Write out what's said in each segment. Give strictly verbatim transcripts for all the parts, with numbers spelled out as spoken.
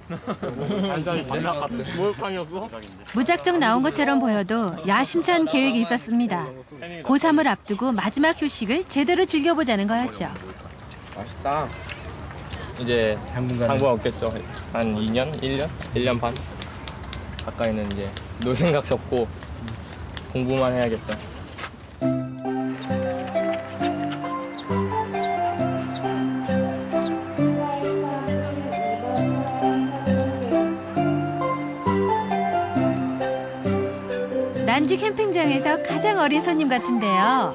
한상이 반납 같은 목욕탕이었어? 무작정 나온 것처럼 보여도 야심찬 계획이 있었습니다. 고삼을 앞두고 마지막 휴식을 제대로 즐겨보자는 거였죠. 맛있다. 이제 당분간 없겠죠. 한 이 년? 일 년? 일 년 반? 가까이는 이제 놀 생각 접고 공부만 해야겠죠. 난지 캠핑장에서 가장 어린 손님 같은데요.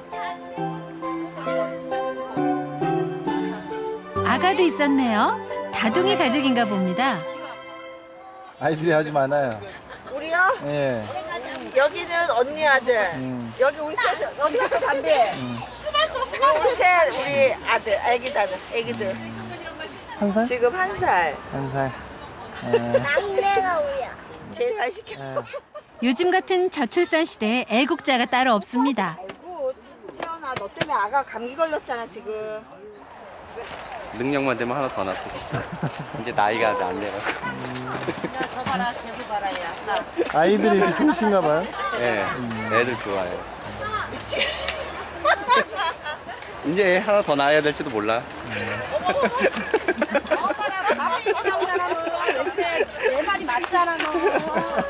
아가도 있었네요. 다둥이 가족인가 봅니다. 아이들이 아주 많아요. 우리요? 예. 여기는 언니 아들. 음. 여기 우리 셋, 어디 갔어 담배? 음. 수봤어 수봤어. 우리 셋 우리 아들, 애기들, 애기들. 한 살? 지금 한 살. 한 살. 예. 막내가 우야. 제일 잘 시켜. 예. 요즘 같은 저출산 시대에 애국자가 따로 없습니다. 아이고 태연아 너 때문에 아가 감기 걸렸잖아 지금. 능력만 되면 하나 더 낳고 싶다. 이제 나이가 안 돼요. 저 봐라 제부 봐라 야. 아이들이 이렇게 좋으신가 봐요? 네, 애들 좋아해요. 이제 하나 더 낳아야 될지도 몰라. 어 봐라 나이 나오잖아 너. 이렇게 내 말이 맞잖아 너.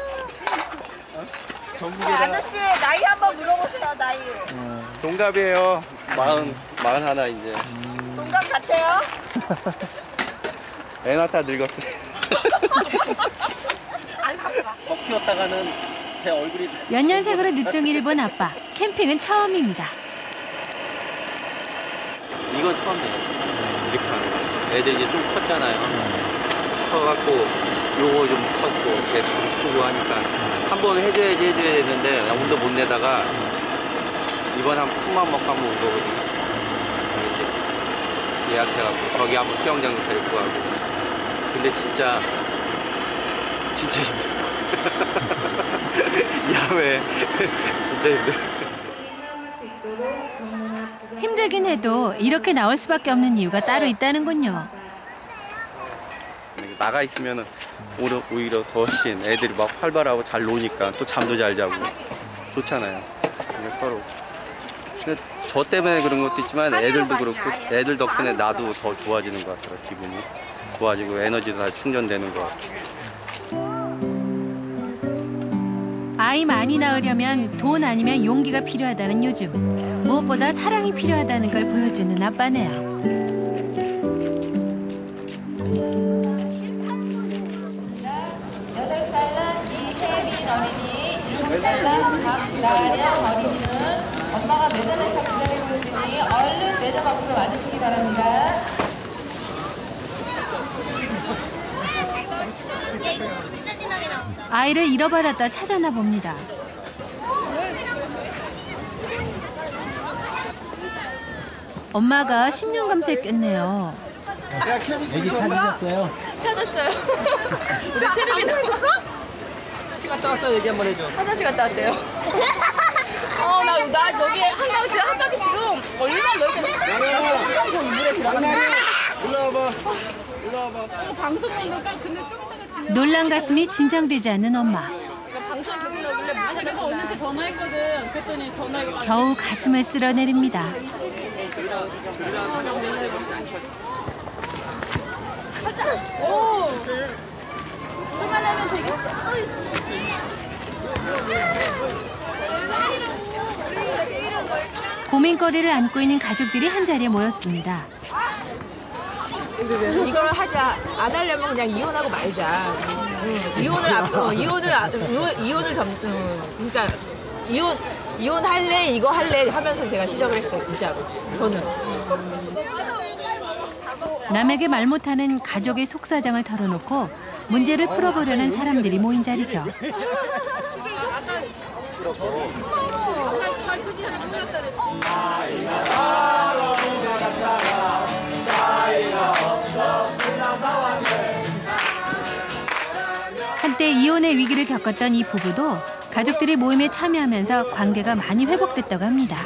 전국에 아저씨 나이 한번 물어보세요 나이. 동갑이에요. 마흔, 마흔 하나 이제. 동갑 같아요? 애 낳다 늙었어요. 더 키웠다가는 제 얼굴이. 연년생으로 늦둥이를 본 아빠. 캠핑은 처음입니다. 이건 처음이에요. 이렇게 하는 거. 애들 이제 좀 컸잖아요. 커갖고 요거 좀 컸고 쟤 크고 하니까 한 번 해줘야지 해줘야 되는데 운도 못 내다가 이번 한 푼만 먹고 한번 온 거거든요. 이제 예약해갖고 저기 한번 수영장도 데리고 가고. 근데 진짜 진짜 힘들어. 야외 진짜 힘들어. 힘들긴 해도 이렇게 나올 수밖에 없는 이유가 따로 있다는군요. 나가 있으면은 오히려, 오히려 더 훨씬 애들이 막 활발하고 잘 노니까 또 잠도 잘 자고 좋잖아요. 서로. 근데 저 때문에 그런 것도 있지만 애들도 그렇고 애들 덕분에 나도 더 좋아지는 것 같아요. 기분이 좋아지고 에너지도 다 충전되는 것 같아요. 아이 많이 낳으려면 돈 아니면 용기가 필요하다는 요즘. 무엇보다 사랑이 필요하다는 걸 보여주는 아빠네요. 여덟 살은 이혜민 어린이, 일곱 살은 박나연 어린이는 엄마가 매점에서 기다리고 있으니 얼른 매점 앞으로 와주시기 바랍니다. 아이를 잃어버렸다 찾아나 봅니다. 엄마가 십 년 검색했네요. 애기 찾으셨어요? 찾았어요. 진짜 텔레비전 있었어? 화장실 갔다 왔어. 얘기 한번 해줘. 화장실 갔다 왔대요. 어, 나, 나 여기 한강 지금 한 바퀴 지금 얼마나 넓게 한강 저기 물에 들어갔네. 일로 와봐. 일로 와봐. 이거 방송용도 까 근데 좀 이따가 지면 놀란 가슴이 진정되지 않는 엄마. 방송 계속 나오길래 아니 그래서 언니한테 전화했거든. 그랬더니 전화가 겨우 가슴을 쓸어내립니다. 오. 그만하면 되겠어. 고민거리를 안고 있는 가족들이 한자리에 모였습니다. 이걸 하자. 안 하려면 그냥 이혼하고 말자. 응. 이혼을 앞으로 이혼을 이혼, 이혼을 점 응. 그러니까 이혼 이혼 할래 이거 할래 하면서 제가 시작을 했어요. 진짜로 저는. 남에게 말 못하는 가족의 속사정을 털어놓고 문제를 풀어보려는 사람들이 모인 자리죠. 한때 이혼의 위기를 겪었던 이 부부도 가족들이 모임에 참여하면서 관계가 많이 회복됐다고 합니다.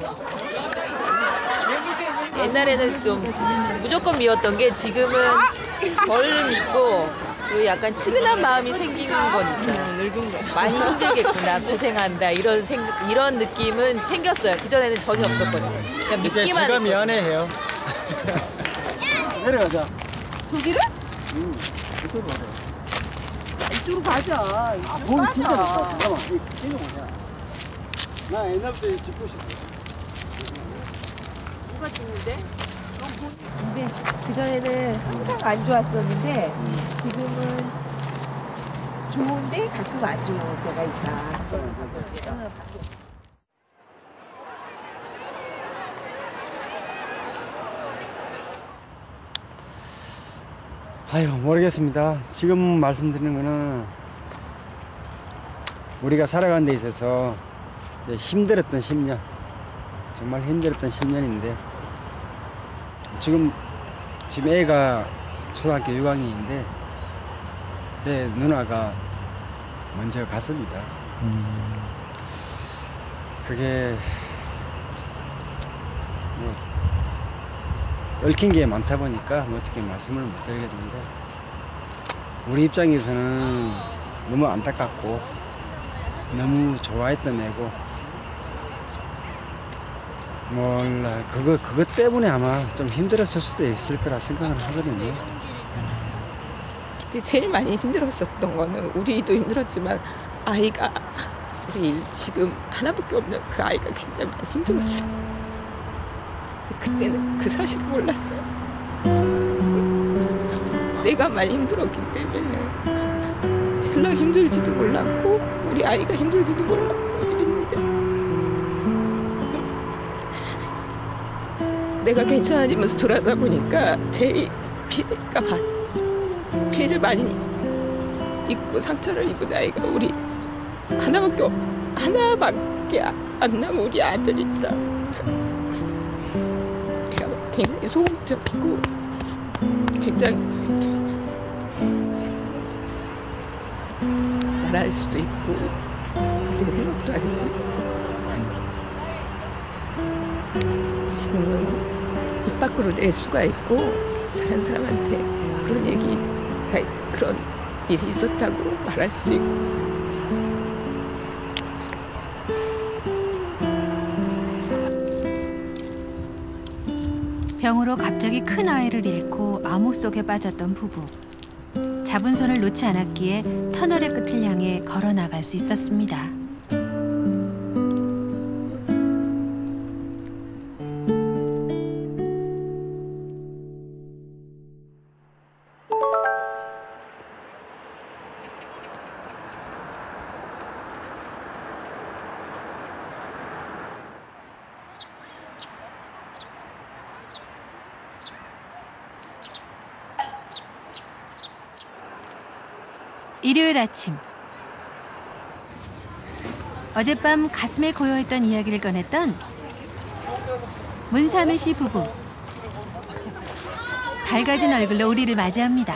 옛날에는 좀 무조건 미웠던 게 지금은 덜 믿고 그리고 약간 치근한 마음이 생기는 건 있어요. 늙은 거. 많이 힘들겠구나, 고생한다 이런 생 이런 느낌은 생겼어요. 그 전에는 전혀 없었거든요. 그냥 이제 믿기만 제가 했거든요. 미안해해요. 내려가자. 저기를? 응. 이쪽으로 가자. 이쪽으로 가자. 아, 돈 진짜 좋다. 잠깐만. 이거 보자. 나 옛날부터 짓고 싶어. 누가 찍는데? 근데 그전에는 항상 안 좋았었는데 지금은 좋은데 가끔 안 좋은 때가 있다. 아유, 모르겠습니다. 지금 말씀드리는 거는 우리가 살아가는 데 있어서 이제 힘들었던 십 년, 정말 힘들었던 십 년인데 지금 지금 애가 초등학교 육 학년인데 내 누나가 먼저 갔습니다. 그게 뭐 얽힌 게 많다 보니까 뭐 어떻게 말씀을 못 드리겠는데 우리 입장에서는 너무 안타깝고 너무 좋아했던 애고 몰라 그거 그것 때문에 아마 좀 힘들었을 수도 있을 거라 생각을 하거든요. 근데 제일 많이 힘들었었던 거는 우리도 힘들었지만 아이가 우리 지금 하나밖에 없는 그 아이가 굉장히 많이 힘들었어요. 그때는 그 사실을 몰랐어요. 내가 많이 힘들었기 때문에 신랑 힘들지도 몰랐고 우리 아이가 힘들지도 몰랐고 이랬는데 내가 괜찮아지면서 돌아다 보니까 제일 피해가 피해를 많이 입고 상처를 입은 아이가 우리 하나밖에 없, 하나밖에 안 남은 우리 아들이더라. 굉장히 소극적이고 굉장히 말할 수도 있고 내 생각도 할 수 있고 지금은 입 밖으로 낼 수가 있고 다른 사람한테 그런 얘기가 그런 일이 있었다고 말할 수도 있고 병으로 갑자기 큰 아이를 잃고 암호 속에 빠졌던 부부. 잡은 손을 놓지 않았기에 터널의 끝을 향해 걸어 나갈 수 있었습니다. 일요일 아침. 어젯밤 가슴에 고여있던 이야기를 꺼냈던 문삼희 씨 부부. 밝아진 얼굴로 우리를 맞이합니다.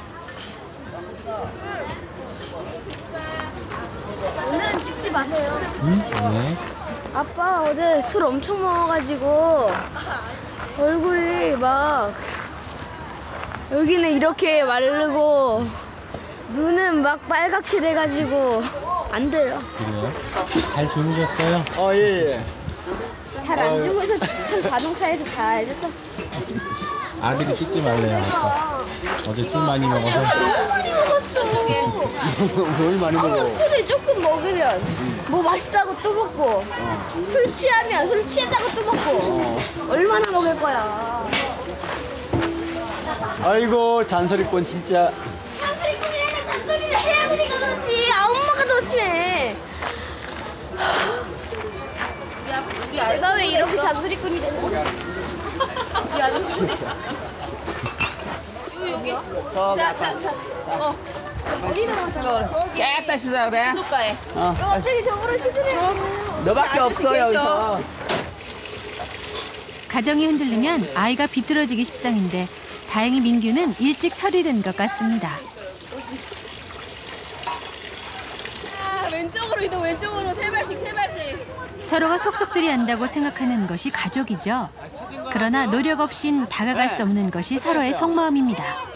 오늘은 찍지 마세요. 응? 네. 아빠 어제 술 엄청 먹어가지고 얼굴이 막 여기는 이렇게 마르고 눈은 막 빨갛게 돼가지고 안 돼요. 그래요? 잘 주무셨어요? 어, 예, 예. 잘 안 주무셔서 참 자동차에서 잘 잤어. 아들이 찍지 말래요, 아까. 어제 술 많이 먹어서. 뭘 많이 먹어? 술을 조금 먹으면 뭐 맛있다고 또 먹고 술 취하면 술 취했다고 또 먹고 얼마나 먹을 거야. 아이고, 잔소리꾼 진짜. 잔소리꾼이 아니라 잔소리를 해야 되니까 그렇지. 아, 엄마가 더 심해. 내가 왜 이렇게 잔소리꾼이 되는 거야? 자, 자, 자. 어. 어디다 맞아? 깨끗이 씻어 그래. 누가해? 너 갑자기 저거를 시드래. 너밖에 없어 여기서. 가정이 흔들리면 아이가 비뚤어지기 십상인데 다행히 민규는 일찍 처리된 것 같습니다. 아, 왼쪽으로 이동, 왼쪽으로 세 발씩, 세 발씩. 서로가 속속들이 한다고 생각하는 것이 가족이죠. 그러나 노력 없인 다가갈 수 없는 것이 서로의 속마음입니다.